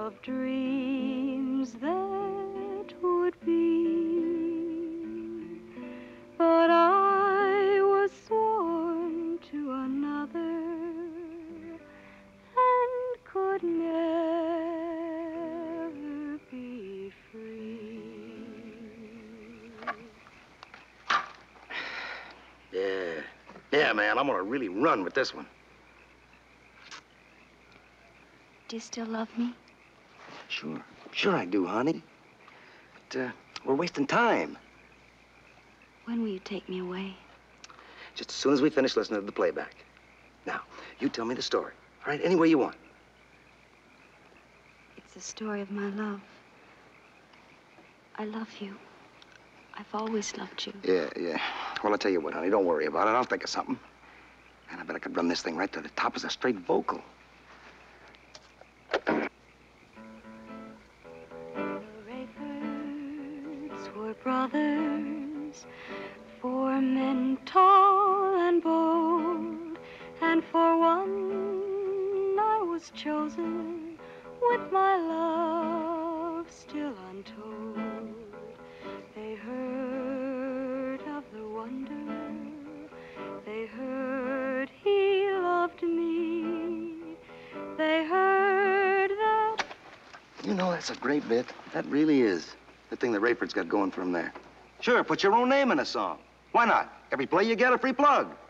of dreams that would be. But I was sworn to another and could never be free. Yeah, man, I'm gonna really run with this one. Do you still love me? Sure I do, honey. But, we're wasting time. When will you take me away? Just as soon as we finish listening to the playback. Now, you tell me the story, all right? Any way you want. It's the story of my love. I love you. I've always loved you. Yeah. Well, I'll tell you what, honey, don't worry about it. I'll think of something. Man, I bet I could run this thing right to the top as a straight vocal. The Rayfords were brothers, 4 men tall and bold, and for one I was chosen with my love still untold. They heard of the wonder, they heard he loved me, they heard that... You know, that's a great bit. That really is. The thing that Rayford's got going for him there. Sure, put your own name in a song. Why not? Every play you get a free plug.